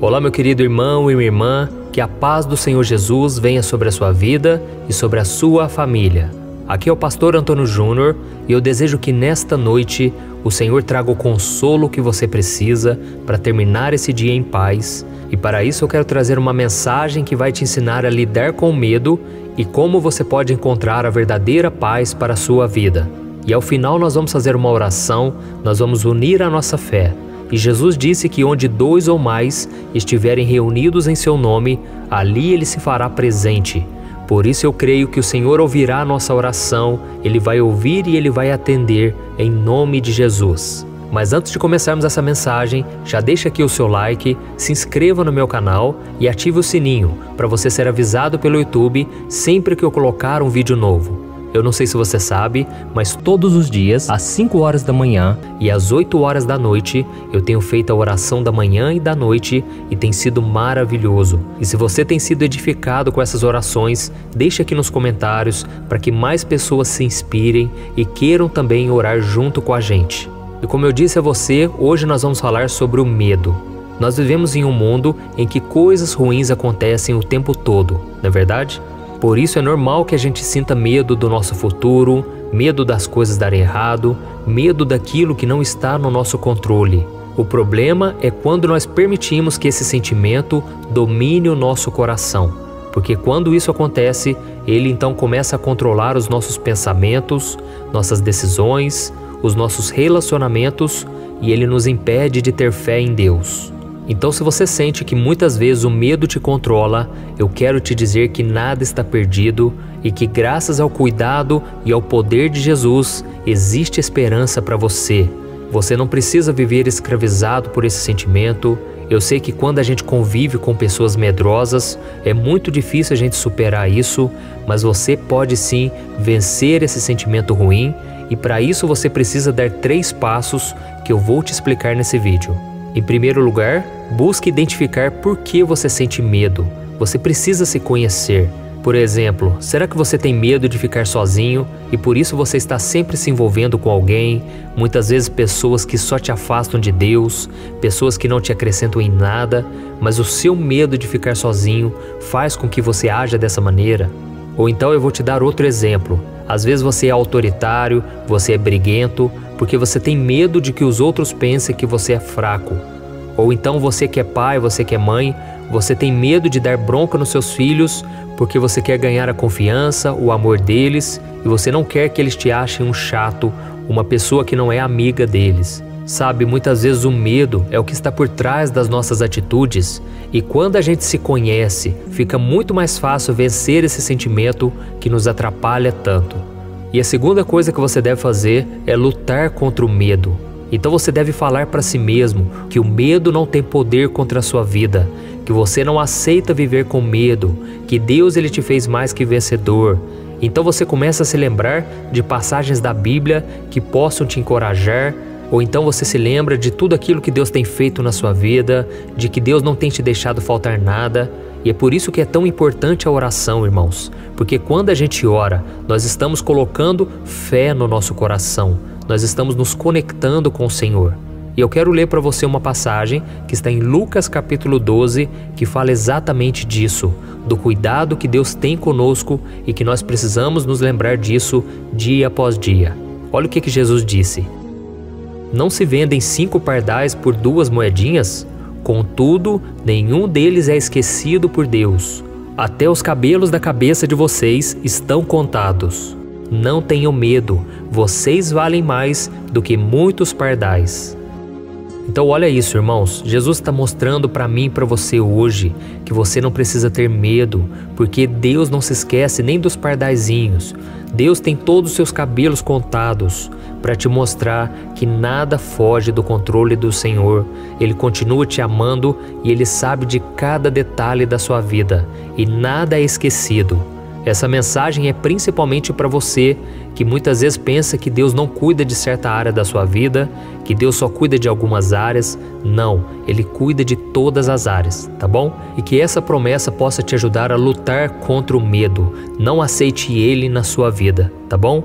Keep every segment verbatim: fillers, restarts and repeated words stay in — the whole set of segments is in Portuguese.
Olá, meu querido irmão e minha irmã, que a paz do Senhor Jesus venha sobre a sua vida e sobre a sua família. Aqui é o pastor Antônio Júnior e eu desejo que nesta noite o Senhor traga o consolo que você precisa para terminar esse dia em paz. E para isso eu quero trazer uma mensagem que vai te ensinar a lidar com o medo e como você pode encontrar a verdadeira paz para a sua vida. E ao final nós vamos fazer uma oração, nós vamos unir a nossa fé. E Jesus disse que onde dois ou mais estiverem reunidos em seu nome, ali ele se fará presente. Por isso eu creio que o Senhor ouvirá a nossa oração, Ele vai ouvir e Ele vai atender em nome de Jesus. Mas antes de começarmos essa mensagem, já deixa aqui o seu like, se inscreva no meu canal e ative o sininho para você ser avisado pelo YouTube sempre que eu colocar um vídeo novo. Eu não sei se você sabe, mas todos os dias, às cinco horas da manhã e às oito horas da noite, eu tenho feito a oração da manhã e da noite e tem sido maravilhoso. E se você tem sido edificado com essas orações, deixa aqui nos comentários para que mais pessoas se inspirem e queiram também orar junto com a gente. E como eu disse a você, hoje nós vamos falar sobre o medo. Nós vivemos em um mundo em que coisas ruins acontecem o tempo todo, não é verdade? Por isso é normal que a gente sinta medo do nosso futuro, medo das coisas darem errado, medo daquilo que não está no nosso controle. O problema é quando nós permitimos que esse sentimento domine o nosso coração. Porque quando isso acontece, ele então começa a controlar os nossos pensamentos, nossas decisões, os nossos relacionamentos e ele nos impede de ter fé em Deus. Então, se você sente que muitas vezes o medo te controla, eu quero te dizer que nada está perdido e que graças ao cuidado e ao poder de Jesus, existe esperança para você. Você não precisa viver escravizado por esse sentimento. Eu sei que quando a gente convive com pessoas medrosas, é muito difícil a gente superar isso, mas você pode sim vencer esse sentimento ruim e para isso você precisa dar três passos que eu vou te explicar nesse vídeo. Em primeiro lugar, busque identificar por que você sente medo. Você precisa se conhecer. Por exemplo, será que você tem medo de ficar sozinho e por isso você está sempre se envolvendo com alguém? Muitas vezes pessoas que só te afastam de Deus, pessoas que não te acrescentam em nada, mas o seu medo de ficar sozinho faz com que você haja dessa maneira? Ou então eu vou te dar outro exemplo. Às vezes você é autoritário, você é briguento, porque você tem medo de que os outros pensem que você é fraco. Ou então você que é pai, você que é mãe, você tem medo de dar bronca nos seus filhos porque você quer ganhar a confiança, o amor deles e você não quer que eles te achem um chato, uma pessoa que não é amiga deles. Sabe, muitas vezes o medo é o que está por trás das nossas atitudes e quando a gente se conhece, fica muito mais fácil vencer esse sentimento que nos atrapalha tanto. E a segunda coisa que você deve fazer é lutar contra o medo. Então você deve falar para si mesmo que o medo não tem poder contra a sua vida, que você não aceita viver com medo, que Deus ele te fez mais que vencedor. Então você começa a se lembrar de passagens da Bíblia que possam te encorajar, ou então você se lembra de tudo aquilo que Deus tem feito na sua vida, de que Deus não tem te deixado faltar nada. E é por isso que é tão importante a oração, irmãos, porque quando a gente ora, nós estamos colocando fé no nosso coração, nós estamos nos conectando com o Senhor. E eu quero ler para você uma passagem que está em Lucas capítulo doze, que fala exatamente disso, do cuidado que Deus tem conosco e que nós precisamos nos lembrar disso dia após dia. Olha o que que Jesus disse. Não se vendem cinco pardais por duas moedinhas? Contudo, nenhum deles é esquecido por Deus. Até os cabelos da cabeça de vocês estão contados. Não tenham medo, vocês valem mais do que muitos pardais. Então olha isso, irmãos, Jesus está mostrando para mim e para você hoje que você não precisa ter medo, porque Deus não se esquece nem dos pardaizinhos. Deus tem todos os seus cabelos contados para te mostrar que nada foge do controle do Senhor. Ele continua te amando e Ele sabe de cada detalhe da sua vida e nada é esquecido. Essa mensagem é principalmente para você que muitas vezes pensa que Deus não cuida de certa área da sua vida, que Deus só cuida de algumas áreas. Não, Ele cuida de todas as áreas, tá bom? E que essa promessa possa te ajudar a lutar contra o medo. Não aceite ele na sua vida, tá bom?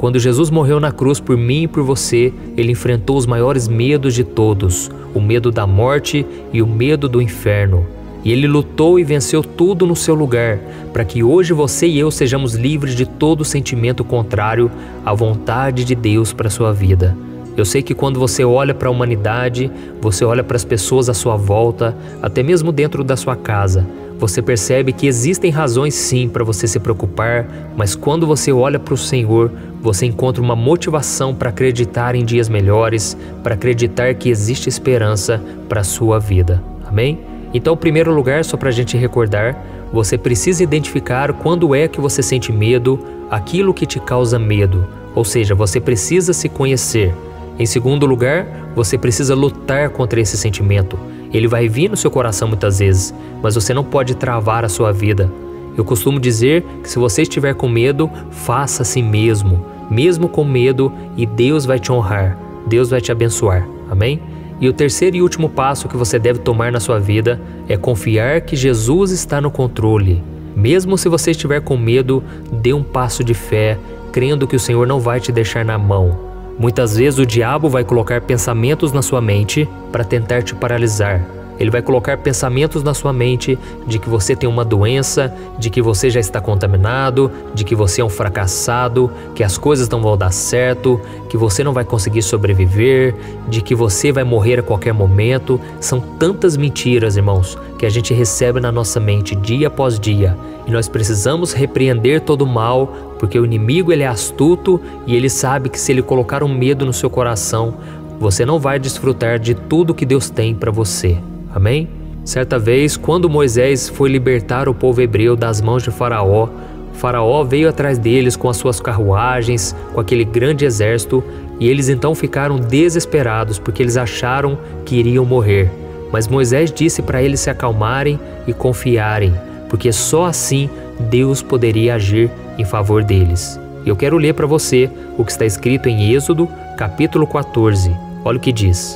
Quando Jesus morreu na cruz por mim e por você, Ele enfrentou os maiores medos de todos, o medo da morte e o medo do inferno. E Ele lutou e venceu tudo no seu lugar, para que hoje você e eu sejamos livres de todo sentimento contrário à vontade de Deus para a sua vida. Eu sei que quando você olha para a humanidade, você olha para as pessoas à sua volta, até mesmo dentro da sua casa, você percebe que existem razões sim para você se preocupar, mas quando você olha para o Senhor, você encontra uma motivação para acreditar em dias melhores, para acreditar que existe esperança para a sua vida. Amém? Então, em primeiro lugar, só para a gente recordar, você precisa identificar quando é que você sente medo, aquilo que te causa medo, ou seja, você precisa se conhecer. Em segundo lugar, você precisa lutar contra esse sentimento. Ele vai vir no seu coração muitas vezes, mas você não pode travar a sua vida. Eu costumo dizer que se você estiver com medo, faça a si mesmo, mesmo com medo, e Deus vai te honrar, Deus vai te abençoar. Amém? E o terceiro e último passo que você deve tomar na sua vida é confiar que Jesus está no controle. Mesmo se você estiver com medo, dê um passo de fé, crendo que o Senhor não vai te deixar na mão. Muitas vezes o diabo vai colocar pensamentos na sua mente para tentar te paralisar. Ele vai colocar pensamentos na sua mente de que você tem uma doença, de que você já está contaminado, de que você é um fracassado, que as coisas não vão dar certo, que você não vai conseguir sobreviver, de que você vai morrer a qualquer momento. São tantas mentiras, irmãos, que a gente recebe na nossa mente dia após dia. E nós precisamos repreender todo o mal, porque o inimigo ele é astuto e ele sabe que se ele colocar um medo no seu coração, você não vai desfrutar de tudo que Deus tem para você. Amém? Certa vez, quando Moisés foi libertar o povo hebreu das mãos de Faraó, Faraó veio atrás deles com as suas carruagens, com aquele grande exército, e eles então ficaram desesperados porque eles acharam que iriam morrer. Mas Moisés disse para eles se acalmarem e confiarem, porque só assim Deus poderia agir em favor deles. E eu quero ler para você o que está escrito em Êxodo, capítulo quatorze. Olha o que diz.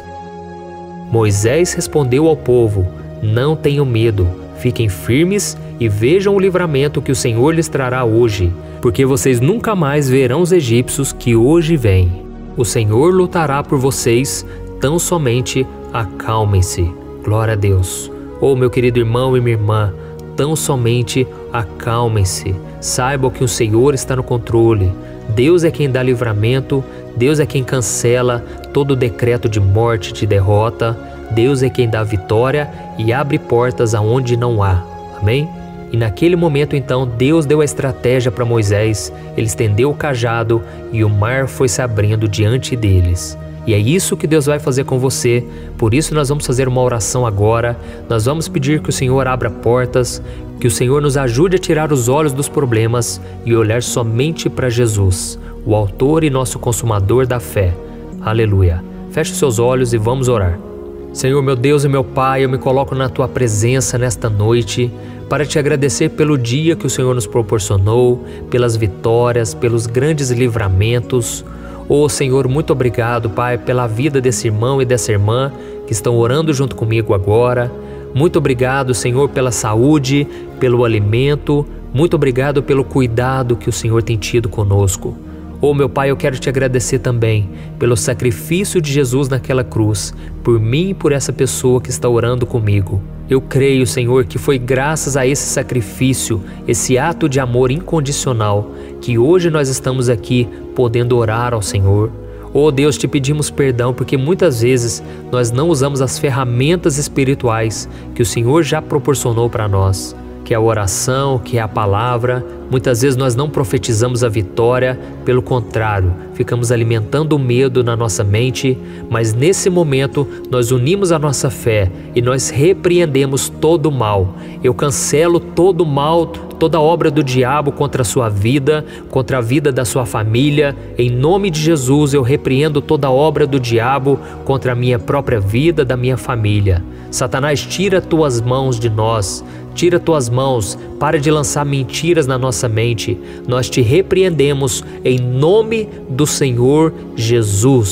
Moisés respondeu ao povo: não tenham medo, fiquem firmes e vejam o livramento que o Senhor lhes trará hoje, porque vocês nunca mais verão os egípcios que hoje vêm. O Senhor lutará por vocês, tão somente acalmem-se. Glória a Deus. Oh, meu querido irmão e minha irmã, tão somente acalmem-se. Saibam que o Senhor está no controle. Deus é quem dá livramento, Deus é quem cancela todo decreto de morte, de derrota. Deus é quem dá vitória e abre portas aonde não há. Amém? E naquele momento então Deus deu a estratégia para Moisés, ele estendeu o cajado e o mar foi se abrindo diante deles. E é isso que Deus vai fazer com você, por isso nós vamos fazer uma oração agora, nós vamos pedir que o Senhor abra portas, que o Senhor nos ajude a tirar os olhos dos problemas e olhar somente para Jesus, o autor e nosso consumador da fé. Aleluia. Feche os seus olhos e vamos orar. Senhor, meu Deus e meu Pai, eu me coloco na Tua presença nesta noite para Te agradecer pelo dia que o Senhor nos proporcionou, pelas vitórias, pelos grandes livramentos. Oh Senhor, muito obrigado, Pai, pela vida desse irmão e dessa irmã que estão orando junto comigo agora. Muito obrigado, Senhor, pela saúde, pelo alimento. Muito obrigado pelo cuidado que o Senhor tem tido conosco. Oh meu Pai, eu quero Te agradecer também pelo sacrifício de Jesus naquela cruz, por mim e por essa pessoa que está orando comigo. Eu creio, Senhor, que foi graças a esse sacrifício, esse ato de amor incondicional, que hoje nós estamos aqui podendo orar ao Senhor. Oh Deus, Te pedimos perdão porque muitas vezes nós não usamos as ferramentas espirituais que o Senhor já proporcionou para nós, que é a oração, que é a palavra. Muitas vezes nós não profetizamos a vitória, pelo contrário, ficamos alimentando o medo na nossa mente, mas nesse momento nós unimos a nossa fé e nós repreendemos todo o mal. Eu cancelo todo o mal, toda obra do diabo contra a sua vida, contra a vida da sua família. Em nome de Jesus eu repreendo toda obra do diabo contra a minha própria vida, da minha família. Satanás, tira tuas mãos de nós, tira tuas mãos, para de lançar mentiras na nossa mente. Nós te repreendemos em nome do Senhor Jesus.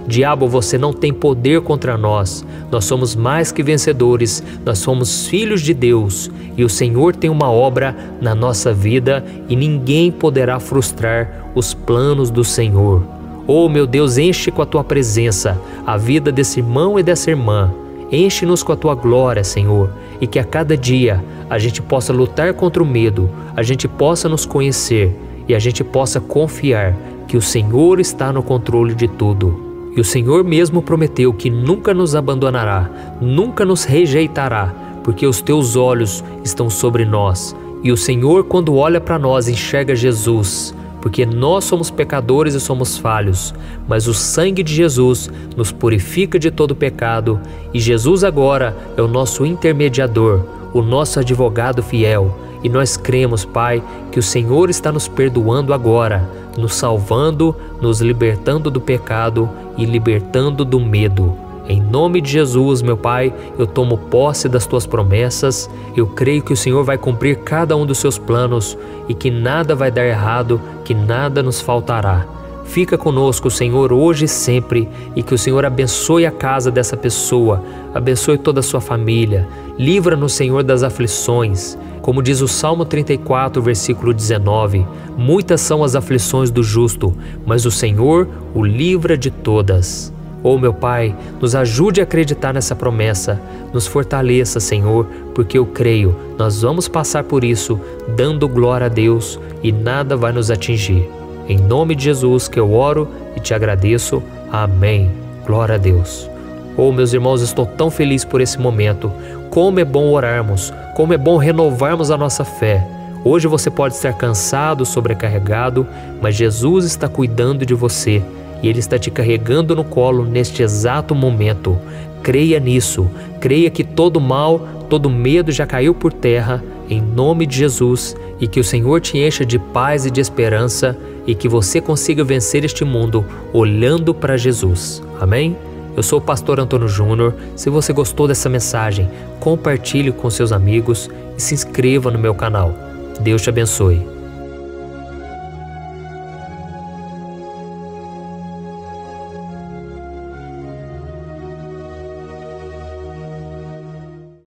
Diabo, você não tem poder contra nós. Nós somos mais que vencedores, nós somos filhos de Deus e o Senhor tem uma obra na nossa vida e ninguém poderá frustrar os planos do Senhor. Oh, meu Deus, enche com a Tua presença a vida desse irmão e dessa irmã. Enche-nos com a Tua glória, Senhor, e que a cada dia a gente possa lutar contra o medo, a gente possa nos conhecer e a gente possa confiar que o Senhor está no controle de tudo. E o Senhor mesmo prometeu que nunca nos abandonará, nunca nos rejeitará, porque os Teus olhos estão sobre nós. E o Senhor, quando olha para nós, enxerga Jesus, porque nós somos pecadores e somos falhos, mas o sangue de Jesus nos purifica de todo pecado e Jesus agora é o nosso intermediador, o nosso advogado fiel. E nós cremos, Pai, que o Senhor está nos perdoando agora, nos salvando, nos libertando do pecado e libertando do medo. Em nome de Jesus, meu Pai, eu tomo posse das Tuas promessas, eu creio que o Senhor vai cumprir cada um dos Seus planos e que nada vai dar errado, que nada nos faltará. Fica conosco, Senhor, hoje e sempre, e que o Senhor abençoe a casa dessa pessoa, abençoe toda a sua família, livra-nos, Senhor, das aflições. Como diz o Salmo trinta e quatro, versículo dezenove, muitas são as aflições do justo, mas o Senhor o livra de todas. Oh, meu Pai, nos ajude a acreditar nessa promessa, nos fortaleça, Senhor, porque eu creio, nós vamos passar por isso, dando glória a Deus e nada vai nos atingir. Em nome de Jesus que eu oro e te agradeço. Amém. Glória a Deus. Oh, meus irmãos, estou tão feliz por esse momento. Como é bom orarmos, como é bom renovarmos a nossa fé. Hoje você pode estar cansado, sobrecarregado, mas Jesus está cuidando de você e Ele está te carregando no colo neste exato momento. Creia nisso, creia que todo mal, todo medo já caiu por terra, em nome de Jesus, e que o Senhor te encha de paz e de esperança e que você consiga vencer este mundo olhando para Jesus. Amém? Eu sou o pastor Antônio Júnior. Se você gostou dessa mensagem, compartilhe com seus amigos e se inscreva no meu canal. Deus te abençoe.